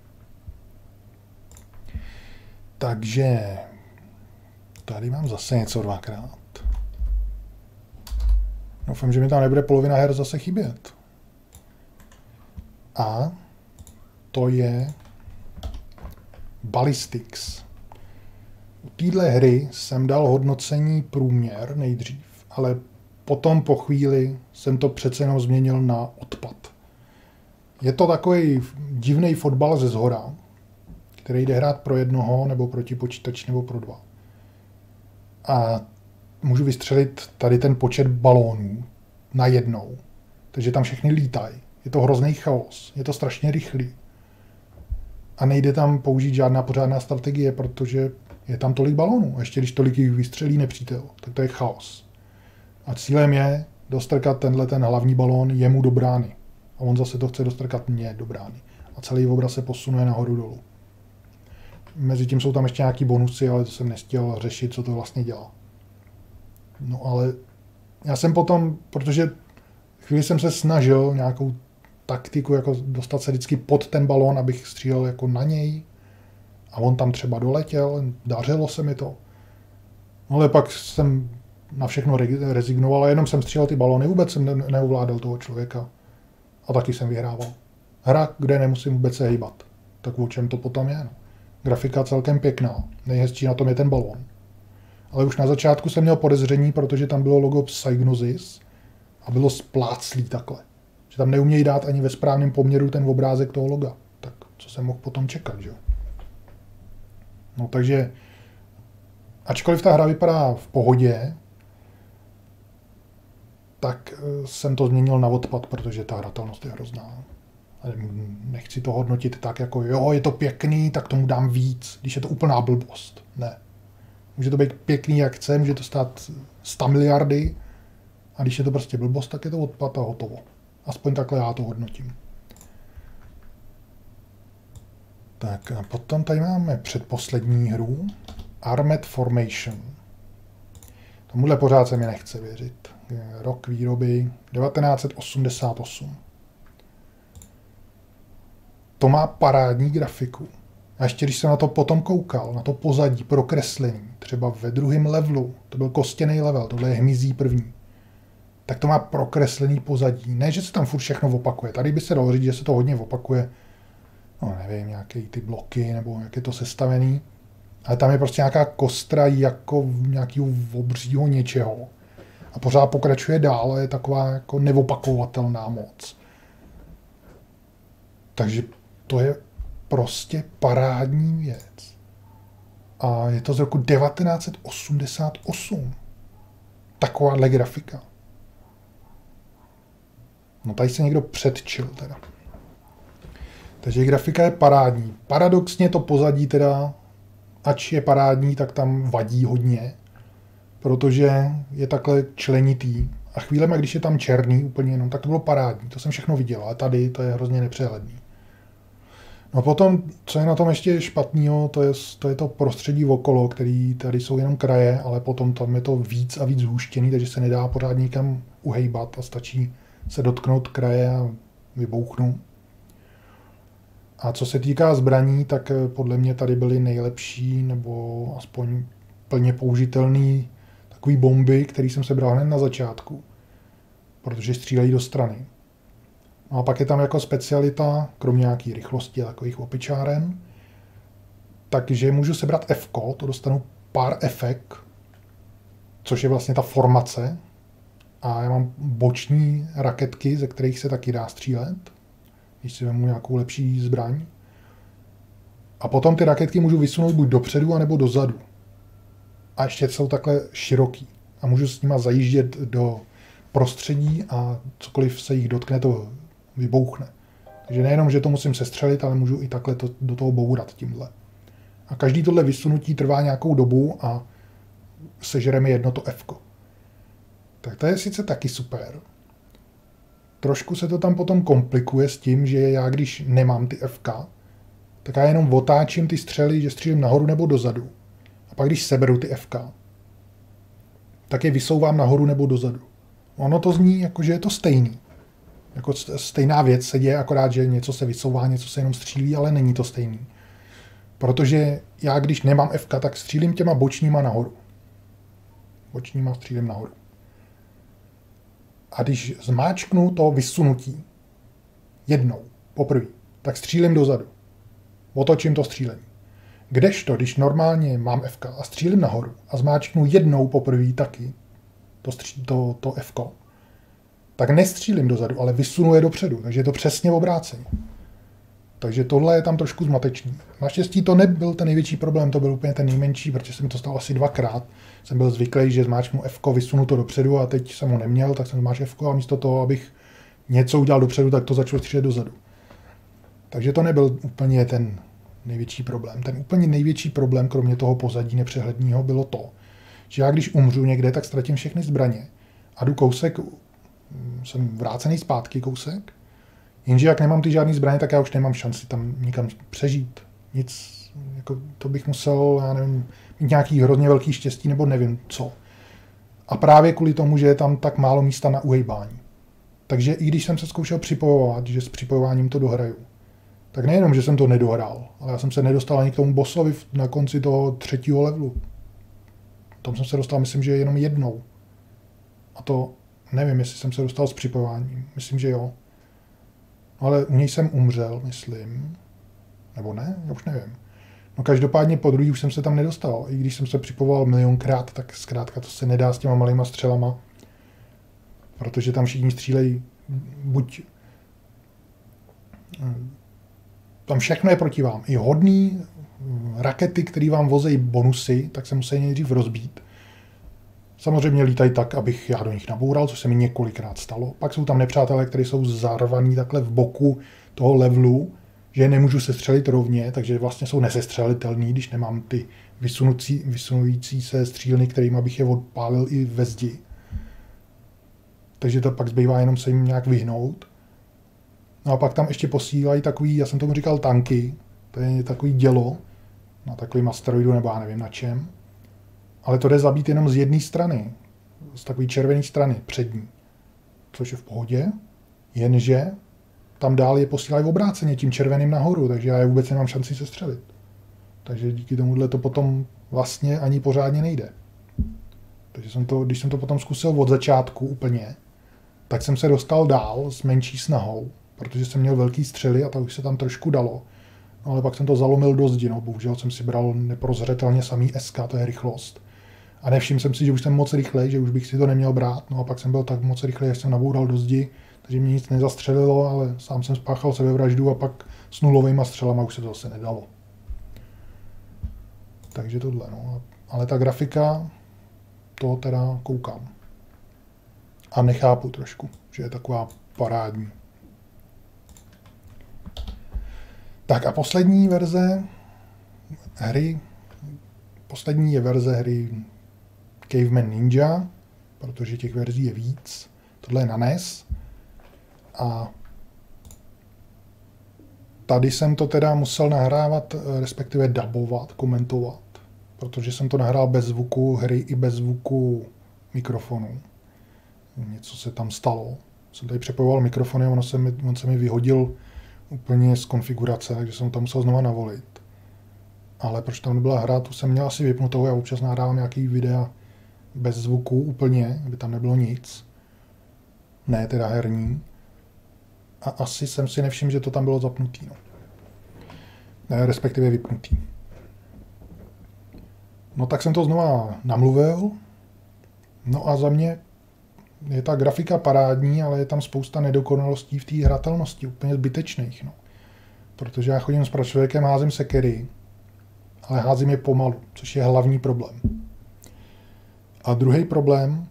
Takže tady mám zase něco dvakrát. Doufám, že mi tam nebude polovina her zase chybět. A to je Ballistics. U téhle hry jsem dal hodnocení průměr nejdřív, ale potom po chvíli jsem to přece jenom změnil na odpad. Je to takový divný fotbal ze zhora, který jde hrát pro jednoho, nebo proti počítači, nebo pro dva. A můžu vystřelit tady ten počet balónů na jednou. Takže tam všechny lítají. Je to hrozný chaos. Je to strašně rychlý. A nejde tam použít žádná pořádná strategie, protože je tam tolik balónů. A ještě když tolik jich vystřelí nepřítel, tak to je chaos. A cílem je dostrkat tenhle ten hlavní balón jemu do brány. A on zase to chce dostrkat mě do brány. A celý obraz se posunuje nahoru dolů. Mezitím jsou tam ještě nějaký bonusy, ale to jsem nestihl řešit, co to vlastně dělá. No ale já jsem potom, protože chvíli jsem se snažil nějakou taktiku, jako dostat se vždycky pod ten balón, abych střílel jako na něj a on tam třeba doletěl, dařilo se mi to. No ale pak jsem na všechno rezignoval a jenom jsem střílel ty balóny, vůbec jsem ne- neovládal toho člověka a taky jsem vyhrával. Hra, kde nemusím vůbec se hýbat. Tak o čem to potom je? No. Grafika celkem pěkná, nejhezčí na tom je ten balón. Ale už na začátku jsem měl podezření, protože tam bylo logo Psygnosis a bylo spláclý takhle. Že tam neumějí dát ani ve správném poměru ten obrázek toho loga. Tak co jsem mohl potom čekat, že jo? No takže, ačkoliv ta hra vypadá v pohodě, tak jsem to změnil na odpad, protože ta hratelnost je hrozná. Nechci to hodnotit tak jako, jo, je to pěkný, tak tomu dám víc, když je to úplná blbost. Ne. Může to být pěkný, jak chce, může to stát sto miliardy a když je to prostě blbost, tak je to odpad a hotovo. Aspoň takhle já to hodnotím. Tak a potom tady máme předposlední hru Armed Formation. Tomuhle pořád se mi nechce věřit. Rok výroby devatenáct set osmdesát osm. To má parádní grafiku. A ještě když jsem na to potom koukal, na to pozadí prokreslení, třeba ve druhém levelu, to byl kostěný level, tohle je hmyzí první, tak to má prokreslený pozadí. Ne, že se tam furt všechno opakuje. Tady by se dalo říct, že se to hodně opakuje. No nevím, nějaké ty bloky, nebo jak je to sestavený. Ale tam je prostě nějaká kostra jako nějakého obřího něčeho. A pořád pokračuje dál, je taková jako neopakovatelná moc. Takže to je prostě parádní věc. A je to z roku devatenáct set osmdesát osm. Takováhle grafika. No tady se někdo předčil teda. Takže grafika je parádní. Paradoxně to pozadí teda, ač je parádní, tak tam vadí hodně, protože je takhle členitý. A chvílema, když je tam černý úplně jenom, tak to bylo parádní. To jsem všechno viděl, ale tady to je hrozně nepřehledný. No potom, co je na tom ještě špatného, to je, to je to prostředí okolo, který tady jsou jenom kraje, ale potom tam je to víc a víc zhuštěný, takže se nedá pořád nikam uhejbat a stačí se dotknout kraje a vybouchnu. A co se týká zbraní, tak podle mě tady byly nejlepší, nebo aspoň plně použitelný takový bomby, který jsem se bral hned na začátku, protože střílejí do strany. No a pak je tam jako specialita, kromě nějaký rychlosti a takových opičáren, takže můžu sebrat F, to dostanu pár efekt, což je vlastně ta formace. A já mám boční raketky, ze kterých se taky dá střílet, když si vezmu nějakou lepší zbraň. A potom ty raketky můžu vysunout buď dopředu, anebo dozadu. A ještě jsou takhle široký. A můžu s nima zajíždět do prostředí a cokoliv se jich dotkne, to vybouchne. Takže nejenom, že to musím sestřelit, ale můžu i takhle to, do toho bourat tímhle. A každý tohle vysunutí trvá nějakou dobu a sežereme jedno to F-ko. Tak to je sice taky super. Trošku se to tam potom komplikuje s tím, že já když nemám ty F K, tak já jenom otáčím ty střely, že střílím nahoru nebo dozadu. A pak když seberu ty F K, tak je vysouvám nahoru nebo dozadu. Ono to zní jako, že je to stejný. Jako stejná věc se děje, akorát, že něco se vysouvá, něco se jenom střílí, ale není to stejný. Protože já když nemám F K, tak střílím těma bočníma nahoru. Bočníma střílím nahoru. A když zmáčknu to vysunutí jednou, poprvé, tak střílím dozadu. Otočím to střílení. Kdežto, když normálně mám F K a střílím nahoru a zmáčknu jednou poprvé taky to, stří, to, to F K, tak nestřílím dozadu, ale vysunu je dopředu. Takže je to přesně obráceně. Takže tohle je tam trošku zmatečný. Naštěstí to nebyl ten největší problém, to byl úplně ten nejmenší, protože jsem to stalo asi dvakrát. Jsem byl zvyklý, že zmáčknu F K, vysunu to dopředu a teď jsem ho neměl, tak jsem zmáčkl F K a místo toho, abych něco udělal dopředu, tak to začalo střílet dozadu. Takže to nebyl úplně ten největší problém. Ten úplně největší problém, kromě toho pozadí nepřehledního, bylo to, že já když umřu někde, tak ztratím všechny zbraně a jdu kousek, jsem vrácený zpátky kousek, jenže jak nemám ty žádný zbraně, tak já už nemám šanci tam nikam přežít. Nic, jako to bych musel, já nevím, mít nějaký hrozně velký štěstí, nebo nevím co. A právě kvůli tomu, že je tam tak málo místa na uhejbání. Takže i když jsem se zkoušel připojovat, že s připojováním to dohraju, tak nejenom, že jsem to nedohrál, ale já jsem se nedostal ani k tomu bossovi na konci toho třetího levelu. Tam jsem se dostal, myslím, že jenom jednou. A to nevím, jestli jsem se dostal s připojováním. Myslím, že jo. Ale u něj jsem umřel, myslím. Nebo ne? Já už nevím. No každopádně po druhý už jsem se tam nedostal. I když jsem se připoval milionkrát, tak zkrátka to se nedá s těma malýma střelama. Protože tam všichni střílejí buď... Tam všechno je proti vám. I hodný rakety, které vám vozejí bonusy, tak se musí nejdřív rozbít. Samozřejmě lítají tak, abych já do nich naboural, což se mi několikrát stalo. Pak jsou tam nepřátelé, kteří jsou zarvaný takhle v boku toho levelu, že je nemůžu sestřelit rovně, takže vlastně jsou nesestřelitelný, když nemám ty vysunucí, vysunující se střílny, kterými bych je odpálil i ve zdi. Takže to pak zbývá jenom se jim nějak vyhnout. No a pak tam ještě posílají takový, já jsem tomu říkal tanky, to je takový dělo na takovým asteroidu nebo já nevím na čem. Ale to jde zabít jenom z jedné strany, z takové červené strany, přední, což je v pohodě, jenže tam dál je posílají obráceně tím červeným nahoru, takže já je vůbec nemám šanci se střelit. Takže díky tomuhle to potom vlastně ani pořádně nejde. Takže jsem to, když jsem to potom zkusil od začátku úplně, tak jsem se dostal dál s menší snahou, protože jsem měl velký střely a to už se tam trošku dalo. No ale pak jsem to zalomil do zdi, no, bohužel jsem si bral neprozřetelně samý S K, to je rychlost. A nevšiml jsem si, že už jsem moc rychlej, že už bych si to neměl brát, no a pak jsem byl tak moc rychlej, že jsem naboural do zdi, takže mě nic nezastřelilo, ale sám jsem spáchal sebevraždu a pak s nulovejma střelama už se to zase nedalo. Takže tohle, no. Ale ta grafika, to teda koukám. A nechápu trošku, že je taková parádní. Tak a poslední verze hry, poslední je verze hry Caveman Ninja, protože těch verzí je víc. Tohle je na N E S. A tady jsem to teda musel nahrávat, respektive dabovat, komentovat, protože jsem to nahrál bez zvuku hry i bez zvuku mikrofonu. Něco se tam stalo. Jsem tady přepojoval mikrofony a ono se mi, on se mi vyhodil úplně z konfigurace, takže jsem to musel znova navolit. Ale proč tam nebyla hra, tu jsem měl asi vypnutou, já občas nahrávám nějaký videa bez zvuku úplně, aby tam nebylo nic. Ne, teda herní. A asi jsem si nevšiml, že to tam bylo zapnutý. No. Ne, respektive vypnutý. No tak jsem to znova namluvil. No a za mě je ta grafika parádní, ale je tam spousta nedokonalostí v té hratelnosti, úplně zbytečných. No. Protože já chodím s pračověkem, házím sekery, ale házím je pomalu, což je hlavní problém. A druhý problém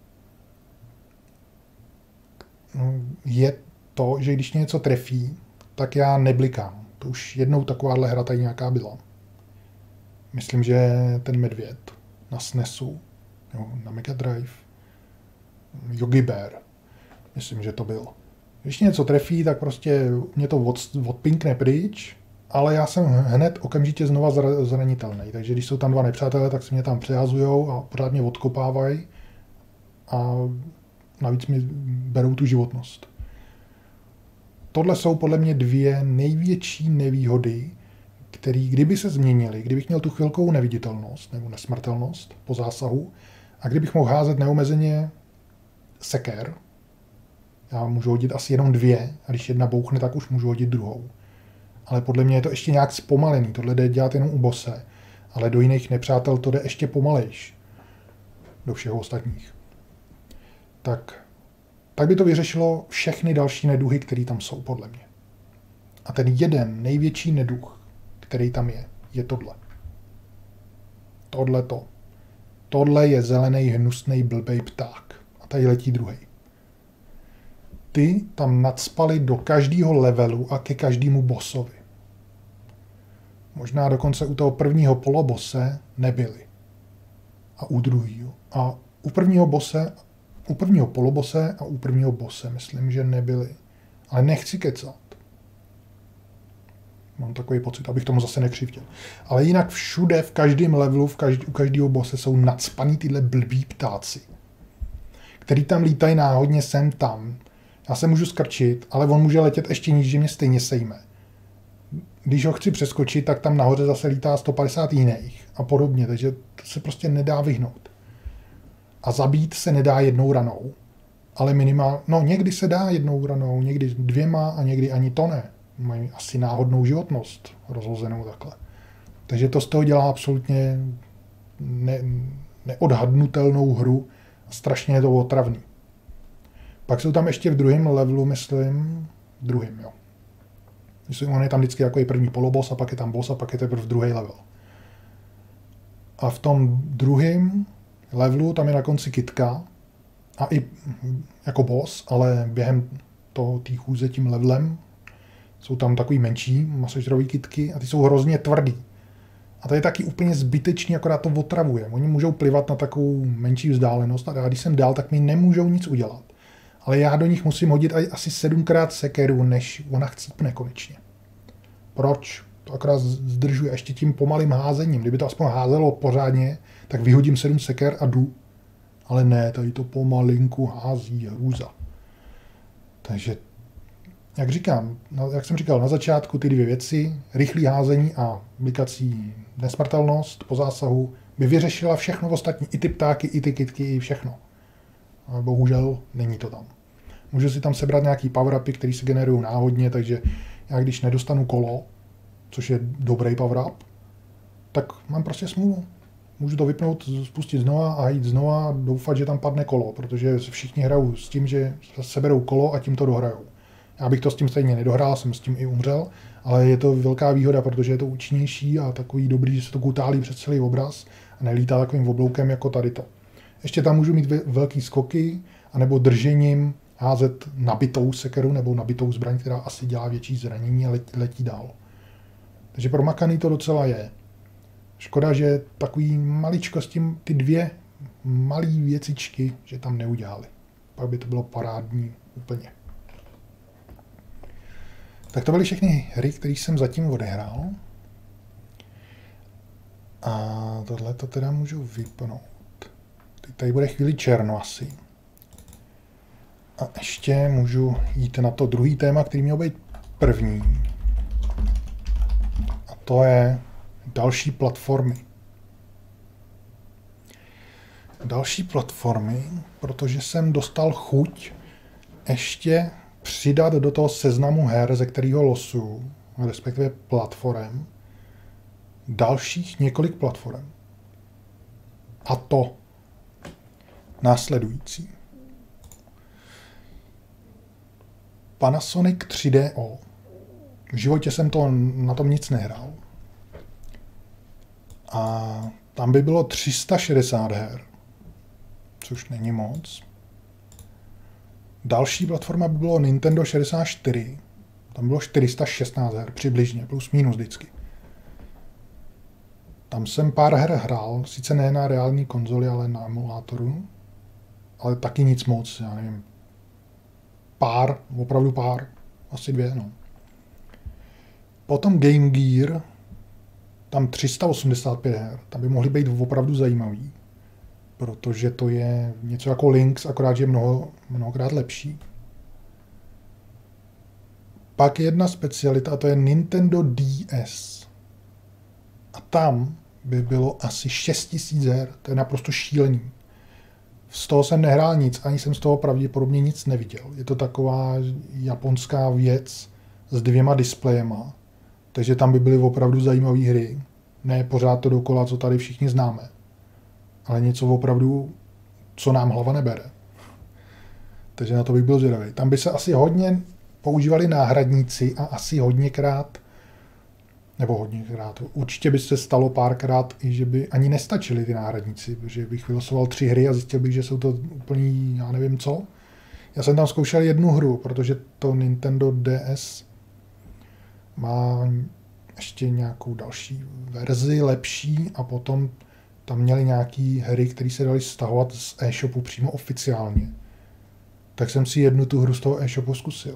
je to, že když mě něco trefí, tak já neblikám. To už jednou takováhle hra tady nějaká byla. Myslím, že ten medvěd na SNESu, jo, na Mega Drive, Yogi Bear, myslím, že to byl. Když mě něco trefí, tak prostě mě to od, odpinkne pryč, ale já jsem hned okamžitě znova zranitelný. Takže když jsou tam dva nepřátelé, tak se mě tam přehazujou a pořád mě odkopávají a navíc mi berou tu životnost. Tohle jsou podle mě dvě největší nevýhody, které kdyby se změnily, kdybych měl tu chvilkovou neviditelnost nebo nesmrtelnost po zásahu a kdybych mohl házet neomezeně seker, já můžu hodit asi jenom dvě a když jedna bouchne, tak už můžu hodit druhou. Ale podle mě je to ještě nějak zpomalený, tohle jde dělat jenom u bose, ale do jiných nepřátel to jde ještě pomalejš. Do všeho ostatních. Tak, tak by to vyřešilo všechny další neduhy, které tam jsou, podle mě. A ten jeden největší neduh, který tam je, je tohle. Tohle to. Tohle je zelený, hnusný, blbej pták. A tady letí druhý. Ty tam nacpali do každého levelu a ke každému bossovi. Možná dokonce u toho prvního polobose nebyli. A u druhého. A u prvního bose, u prvního polobose a u prvního bose myslím, že nebyli. Ale nechci kecat. Mám takový pocit, abych tomu zase nekřivděl. Ale jinak všude, v každém levelu, v každý, u každého bose jsou nacpaný tyhle blbý ptáci, který tam lítají náhodně sem tam. Já se můžu skrčit, ale on může letět ještě níž, že mě stejně sejme. Když ho chci přeskočit, tak tam nahoře zase lítá sto padesát jiných a podobně, takže to se prostě nedá vyhnout. A zabít se nedá jednou ranou, ale minimálně, no někdy se dá jednou ranou, někdy dvěma a někdy ani to ne. Mají asi náhodnou životnost rozhozenou takhle. Takže to z toho dělá absolutně ne, neodhadnutelnou hru a strašně je to otravný. Pak jsou tam ještě v druhém levelu, myslím, druhým, jo. Myslím, on je tam vždycky jako i první polobos a pak je tam boss a pak je teprve druhý level. A v tom druhém levelu tam je na konci kytka a i jako boss, ale během toho té chůze tím levelem jsou tam takový menší masažerový kytky a ty jsou hrozně tvrdý. A to je taky úplně zbytečný, akorát to otravuje. Oni můžou plivat na takovou menší vzdálenost a když jsem dál, tak mi nemůžou nic udělat. Ale já do nich musím hodit asi sedmkrát sekeru, než ona chcípne konečně. Proč? To akorát zdržuje ještě tím pomalým házením. Kdyby to aspoň házelo pořádně, tak vyhodím sedm seker a jdu. Ale ne, tady to pomalinku hází hrůza. Takže, jak říkám, jak jsem říkal na začátku, ty dvě věci, rychlý házení a blikací nesmrtelnost po zásahu, by vyřešila všechno ostatní, i ty ptáky, i ty kytky, i všechno. Ale bohužel není to tam. Můžu si tam sebrat nějaký power-upy, které se generují náhodně, takže já když nedostanu kolo, což je dobrý power-up, tak mám prostě smůlu. Můžu to vypnout, spustit znova a jít znova a doufat, že tam padne kolo, protože všichni hrajou s tím, že seberou kolo a tím to dohrajou. Já bych to s tím stejně nedohrál, jsem s tím i umřel, ale je to velká výhoda, protože je to účinnější a takový dobrý, že se to kutálí přes celý obraz a nelítá takovým obloukem jako tady to. Ještě tam můžu mít velký skoky, anebo držením házet nabitou sekeru nebo nabitou zbraň, která asi dělá větší zranění a letí, letí dál. Takže promakaný to docela je. Škoda, že takový maličkosti, ty dvě malé věcičky, že tam neudělali. Pak by to bylo parádní úplně. Tak to byly všechny hry, které jsem zatím odehrál. A tohle to teda můžu vypnout. Teď tady bude chvíli černo asi. A ještě můžu jít na to druhý téma, který měl být první. A to je další platformy. Další platformy, protože jsem dostal chuť ještě přidat do toho seznamu her, ze kterého losu, respektive platform, dalších několik platform. A to následující. Panasonic tři D O. V životě jsem to na tom nic nehrál. A tam by bylo tři sta šedesát her, což není moc. Další platforma by bylo Nintendo šedesát čtyři. Tam bylo čtyři sta šestnáct her, přibližně, plus minus vždycky. Tam jsem pár her hrál, sice ne na reální konzoli, ale na emulátoru. Ale taky nic moc, já nevím. Pár, opravdu pár, asi dvě, no. Potom Game Gear, tam tři sta osmdesát pět her, tam by mohly být opravdu zajímavý, protože to je něco jako Lynx, akorát, že je mnoho, mnohokrát lepší. Pak jedna specialita, a to je Nintendo D S. A tam by bylo asi šest tisíc her, to je naprosto šílený. Z toho jsem nehrál nic, ani jsem z toho pravděpodobně nic neviděl. Je to taková japonská věc s dvěma displejema, takže tam by byly opravdu zajímavé hry. Ne pořád to dokola, co tady všichni známe, ale něco opravdu, co nám hlava nebere. Takže na to bych byl zvědavý. Tam by se asi hodně používali náhradníci a asi hodněkrát, nebo hodněkrát, určitě by se stalo párkrát i, že by ani nestačili ty náhradníci, protože bych vylosoval tři hry a zjistil bych, že jsou to úplný, já nevím co. Já jsem tam zkoušel jednu hru, protože to Nintendo D S má ještě nějakou další verzi, lepší, a potom tam měli nějaký hry, které se daly stahovat z e-shopu přímo oficiálně. Tak jsem si jednu tu hru z toho e-shopu zkusil.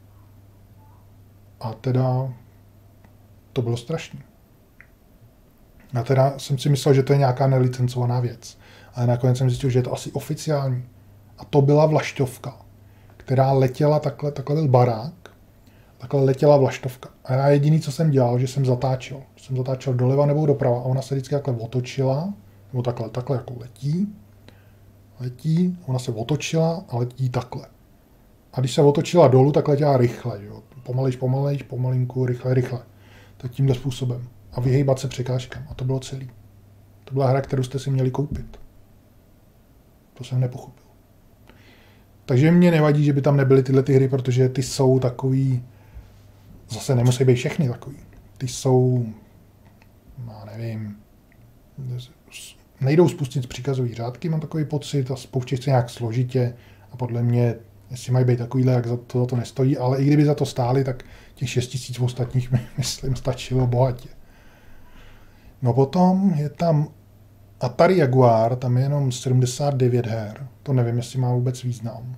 A teda to bylo strašný. A teda jsem si myslel, že to je nějaká nelicencovaná věc. Ale nakonec jsem zjistil, že je to asi oficiální. A to byla vlaštovka, která letěla takhle, takhle byl barák, takhle letěla vlaštovka. A já jediný, co jsem dělal, že jsem zatáčel. Jsem zatáčel doleva nebo doprava a ona se vždycky takhle otočila, nebo takhle, takhle jako letí, letí, ona se otočila a letí takhle. A když se otočila dolů, tak letěla rychle, jo. Pomalejš, pomalejš, pomalinku, rychle, rychle. Tak tímhle způsobem. A vyhejbat se překážkám. A to bylo celý. To byla hra, kterou jste si měli koupit. To jsem nepochopil. Takže mě nevadí, že by tam nebyly tyhle ty hry, protože ty jsou takový, zase nemusí být všechny takový. Ty jsou, já nevím, nejdou spustit z příkazový řádky, mám takový pocit, a spouštějí se nějak složitě a podle mě, jestli mají být takovýhle, jak za to, za to nestojí, ale i kdyby za to stáli, tak těch šest tisíc ostatních, myslím, stačilo bohatě. No potom je tam Atari Jaguar, tam je jenom sedmdesát devět her. To nevím, jestli má vůbec význam.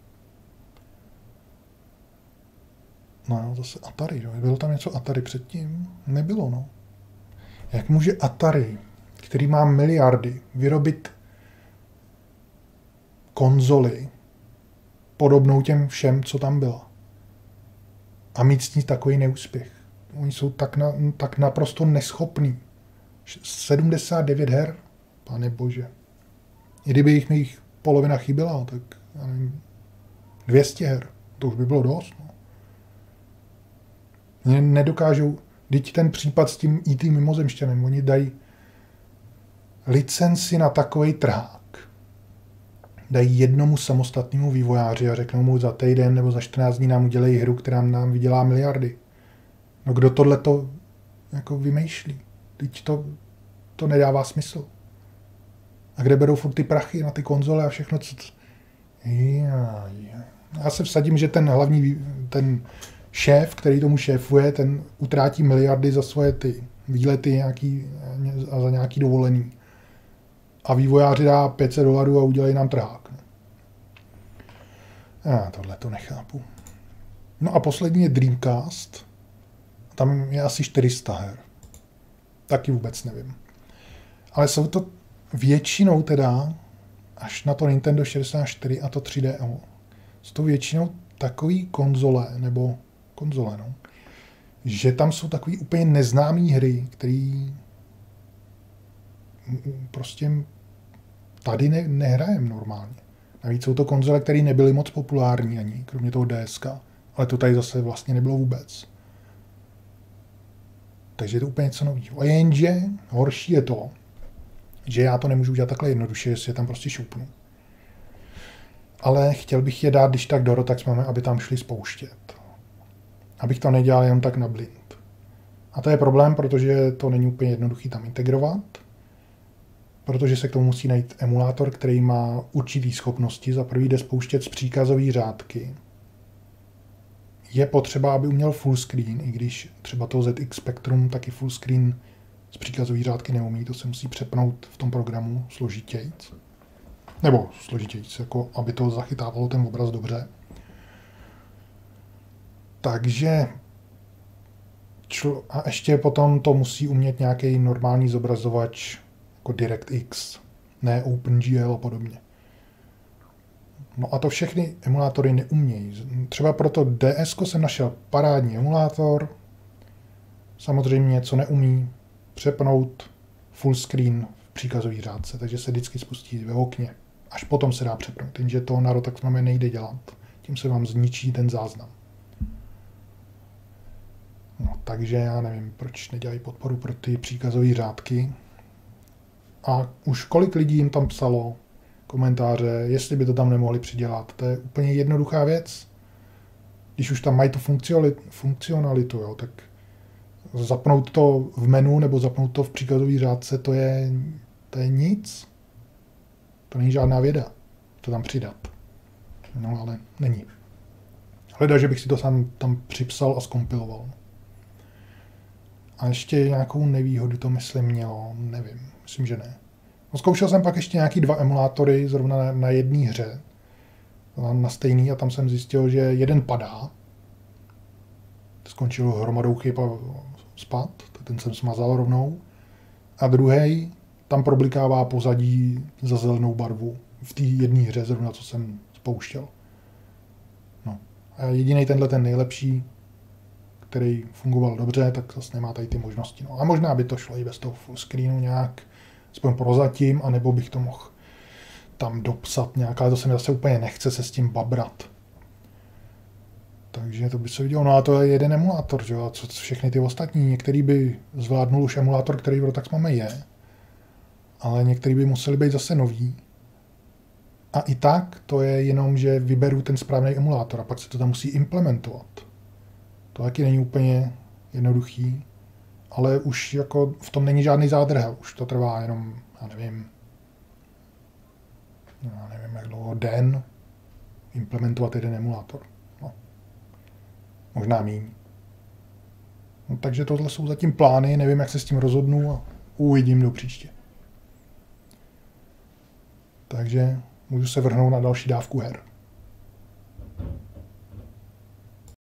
No, zase Atari, jo. Bylo tam něco Atari předtím? Nebylo, no. Jak může Atari, který má miliardy, vyrobit konzoli podobnou těm všem, co tam byla? A mít s ní takový neúspěch. Oni jsou tak, na, tak naprosto neschopní. sedmdesát devět her? Pane bože. I kdyby jich, jich polovina chyběla, tak já nevím, dvě stě her. To už by bylo dost. No. Mě nedokážou, teď ten případ s tím í té mimozemšťanem, oni dají licenci na takovej trhák. Dají jednomu samostatnému vývojáři a řeknou mu za týden nebo za čtrnáct dní nám udělají hru, která nám vydělá miliardy. No kdo tohleto jako vymýšlí? Teď to, to nedává smysl. A kde berou furt ty prachy na ty konzole a všechno, co... Ja, ja. Já se vsadím, že ten hlavní, ten šéf, který tomu šéfuje, ten utrátí miliardy za svoje ty výlety nějaký, a za nějaký dovolený. A vývojáři dá pět set dolarů a udělají nám trhák. Já tohle to nechápu. No a poslední je Dreamcast. Tam je asi čtyři sta her. Taky vůbec nevím. Ale jsou to většinou teda, až na to Nintendo šedesát čtyři a to tři D O, jsou to většinou takový konzole, nebo konzole, no, že tam jsou takový úplně neznámý hry, který prostě tady ne, nehrajem normálně. Navíc jsou to konzole, které nebyly moc populární ani, kromě toho D S K, ale to tady zase vlastně nebylo vůbec. Takže je to úplně něco nového. A jenže horší je to, že já to nemůžu udělat takhle jednoduše, jestli je tam prostě šoupnu. Ale chtěl bych je dát, když tak do Rotax máme, aby tam šli spouštět. Abych to nedělal jen tak na blind. A to je problém, protože to není úplně jednoduchý tam integrovat, protože se k tomu musí najít emulátor, který má určitý schopnosti. Za prvý jde spouštět z příkazové řádky. Je potřeba, aby uměl full screen, i když třeba to Z X Spectrum taky full screen z příkazové řádky neumí, to se musí přepnout v tom programu složitějc. Nebo složitějc, jako aby to zachytávalo ten obraz dobře. Takže čl- a ještě potom to musí umět nějaký normální zobrazovač jako DirectX, ne OpenGL a podobně. No a to všechny emulátory neumějí. Třeba proto D S ko jsem našel parádní emulátor, samozřejmě co neumí přepnout full screen v příkazové řádce, takže se vždycky spustí ve okně. Až potom se dá přepnout, jenže to na Rotax máme nejde dělat. Tím se vám zničí ten záznam. No, takže já nevím, proč nedělají podporu pro ty příkazové řádky. A už kolik lidí jim tam psalo komentáře, jestli by to tam nemohli přidělat. To je úplně jednoduchá věc. Když už tam mají tu funkcionalitu, jo, tak zapnout to v menu nebo zapnout to v příkazové řádce, to je, to je nic. To není žádná věda. To tam přidat. No, ale není. Hleda, že bych si to sám tam připsal a zkompiloval. A ještě nějakou nevýhodu to myslím mělo, nevím, myslím, že ne. No, zkoušel jsem pak ještě nějaký dva emulátory zrovna na, na jedné hře, na stejný, a tam jsem zjistil, že jeden padá. Skončil hromadou chyb a spad, ten jsem smazal rovnou. A druhý tam problikává pozadí za zelenou barvu v té jedné hře zrovna, co jsem spouštěl. No. A jediný tenhle ten nejlepší, který fungoval dobře, tak zase nemá tady ty možnosti. No. A možná by to šlo i bez toho full screenu nějak, aspoň prozatím, anebo bych to mohl tam dopsat nějak, ale to se mi zase úplně nechce se s tím babrat. Takže to by se vidělo. No a to je jeden emulátor, že? A co všechny ty ostatní? Některý by zvládnul už emulátor, který v Rotax máme je, ale některý by museli být zase nový. A i tak to je jenom, že vyberu ten správný emulátor a pak se to tam musí implementovat. To taky není úplně jednoduchý, ale už jako v tom není žádný zádrhel. Už to trvá jenom, já nevím, já nevím jak dlouho, den implementovat jeden emulátor. No. Možná míň. No, takže tohle jsou zatím plány, nevím, jak se s tím rozhodnu a uvidím do příště. Takže můžu se vrhnout na další dávku her.